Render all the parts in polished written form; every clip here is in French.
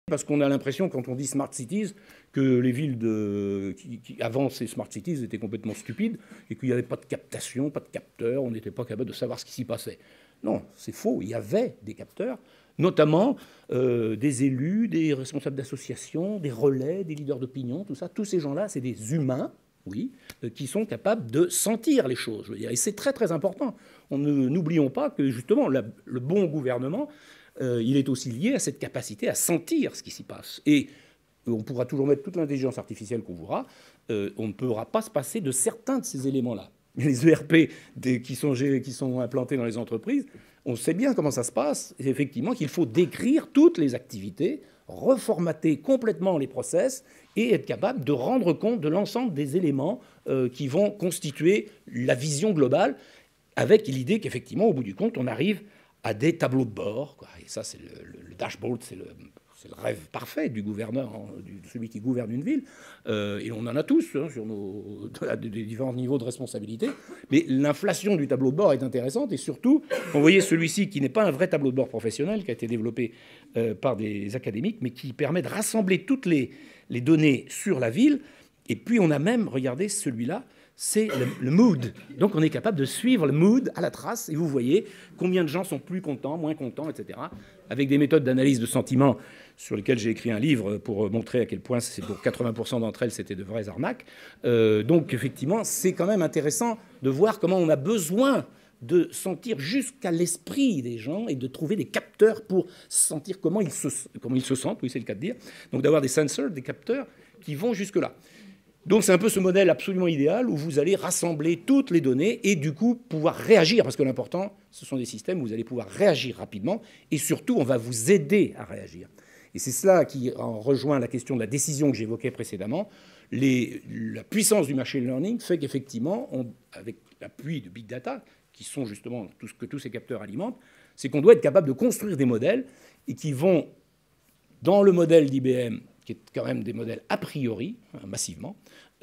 Parce qu'on a l'impression, quand on dit smart cities, que les villes qui avant ces smart cities étaient complètement stupides et qu'il n'y avait pas de captation, pas de capteurs, on n'était pas capable de savoir ce qui s'y passait. Non, c'est faux. Il y avait des capteurs, notamment des élus, des responsables d'associations, des relais, des leaders d'opinion, tout ça. Tous ces gens-là, c'est des humains, oui, qui sont capables de sentir les choses. Je veux dire. Et c'est très très important. N'oublions pas que justement le bon gouvernement, il est aussi lié à cette capacité à sentir ce qui s'y passe. Et on pourra toujours mettre toute l'intelligence artificielle qu'on voudra, on ne pourra pas se passer de certains de ces éléments-là. Les ERP qui sont implantés dans les entreprises, on sait bien comment ça se passe, et effectivement qu'il faut décrire toutes les activités, reformater complètement les process et être capable de rendre compte de l'ensemble des éléments qui vont constituer la vision globale, avec l'idée qu'effectivement, au bout du compte, on arrive à des tableaux de bord, quoi. Et ça, c'est le dashboard, c'est le rêve parfait du gouverneur, de celui qui gouverne une ville. Et on en a tous hein, à des différents niveaux de responsabilité. Mais l'inflation du tableau de bord est intéressante. Et surtout, vous voyez celui-ci qui n'est pas un vrai tableau de bord professionnel, qui a été développé par des académiques, mais qui permet de rassembler toutes les données sur la ville. Et puis on a même, regardez celui-là, c'est le mood. Donc on est capable de suivre le mood à la trace, et vous voyez combien de gens sont plus contents, moins contents, etc. Avec des méthodes d'analyse de sentiments sur lesquelles j'ai écrit un livre pour montrer à quel point, pour 80% d'entre elles, c'était de vraies arnaques. Donc effectivement, c'est quand même intéressant de voir comment on a besoin de sentir jusqu'à l'esprit des gens et de trouver des capteurs pour sentir comment ils se sentent, oui c'est le cas de dire. Donc d'avoir des sensors, des capteurs qui vont jusque-là. Donc c'est un peu ce modèle absolument idéal où vous allez rassembler toutes les données et du coup pouvoir réagir, parce que l'important, ce sont des systèmes où vous allez pouvoir réagir rapidement et surtout, on va vous aider à réagir. Et c'est cela qui en rejoint la question de la décision que j'évoquais précédemment. La puissance du machine learning fait qu'effectivement, avec l'appui de big data, qui sont justement tout ce que tous ces capteurs alimentent, c'est qu'on doit être capable de construire des modèles et qui vont, dans le modèle d'IBM, qui est quand même des modèles a priori, massivement.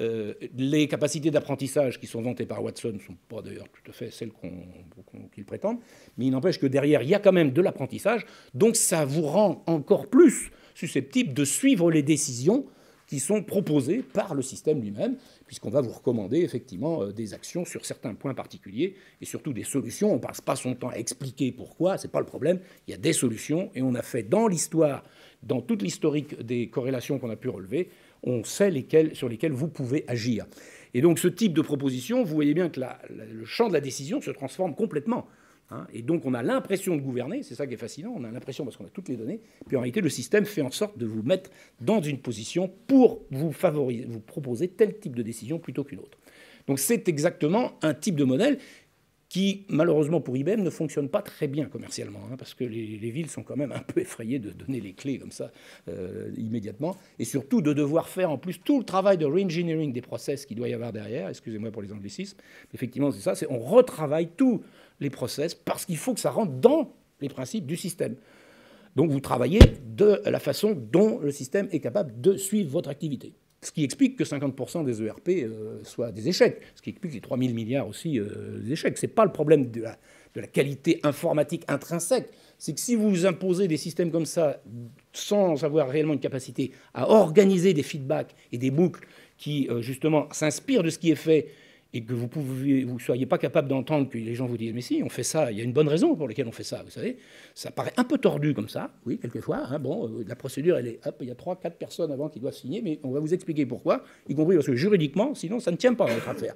Les capacités d'apprentissage qui sont vantées par Watson ne sont pas d'ailleurs tout à fait celles qu'ils prétendent, mais il n'empêche que derrière, il y a quand même de l'apprentissage, donc ça vous rend encore plus susceptible de suivre les décisions qui sont proposées par le système lui-même, puisqu'on va vous recommander effectivement des actions sur certains points particuliers, et surtout des solutions. On ne passe pas son temps à expliquer pourquoi, ce n'est pas le problème, il y a des solutions, et on a fait dans l'histoire, dans toute l'historique des corrélations qu'on a pu relever, on sait sur lesquelles vous pouvez agir. Et donc ce type de proposition, vous voyez bien que le champ de la décision se transforme complètement. Hein, et donc on a l'impression de gouverner, c'est ça qui est fascinant, on a l'impression parce qu'on a toutes les données, puis en réalité le système fait en sorte de vous mettre dans une position pour vous proposer tel type de décision plutôt qu'une autre. Donc c'est exactement un type de modèle qui, malheureusement pour IBM, ne fonctionne pas très bien commercialement, hein, parce que les villes sont quand même un peu effrayées de donner les clés comme ça immédiatement, et surtout de devoir faire en plus tout le travail de re-engineering des process qu'il doit y avoir derrière, excusez-moi pour les anglicismes, effectivement c'est ça, on retravaille tous les process parce qu'il faut que ça rentre dans les principes du système. Donc vous travaillez de la façon dont le système est capable de suivre votre activité. Ce qui explique que 50% des ERP soient des échecs. Ce qui explique les 3 000 milliards aussi des échecs. Ce n'est pas le problème de la qualité informatique intrinsèque. C'est que si vous imposez des systèmes comme ça sans avoir réellement une capacité à organiser des feedbacks et des boucles qui, justement, s'inspirent de ce qui est fait et que vous ne soyez pas capable d'entendre que les gens vous disent « mais si, on fait ça, il y a une bonne raison pour laquelle on fait ça », vous savez. Ça paraît un peu tordu comme ça, oui, quelquefois. Hein, bon, la procédure, il y a 3-4 personnes avant qui doivent signer, mais on va vous expliquer pourquoi, y compris parce que juridiquement, sinon, ça ne tient pas notre affaire.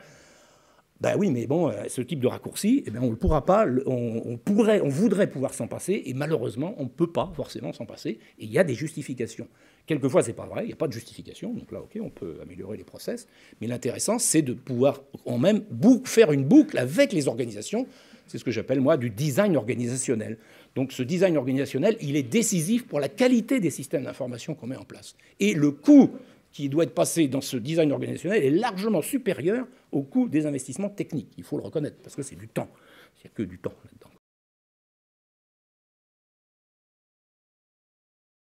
Ben oui, mais bon, ce type de raccourci, eh ben, on ne pourra pas, on voudrait pouvoir s'en passer, et malheureusement, on ne peut pas forcément s'en passer, et il y a des justifications. Quelquefois, ce n'est pas vrai, il n'y a pas de justification, donc là, OK, on peut améliorer les process, mais l'intéressant, c'est de pouvoir en même faire une boucle avec les organisations, c'est ce que j'appelle, moi, du design organisationnel. Donc ce design organisationnel, il est décisif pour la qualité des systèmes d'information qu'on met en place. Et le coût qui doit être passé dans ce design organisationnel est largement supérieur au coût des investissements techniques. Il faut le reconnaître, parce que c'est du temps. Il n'y a que du temps là-dedans.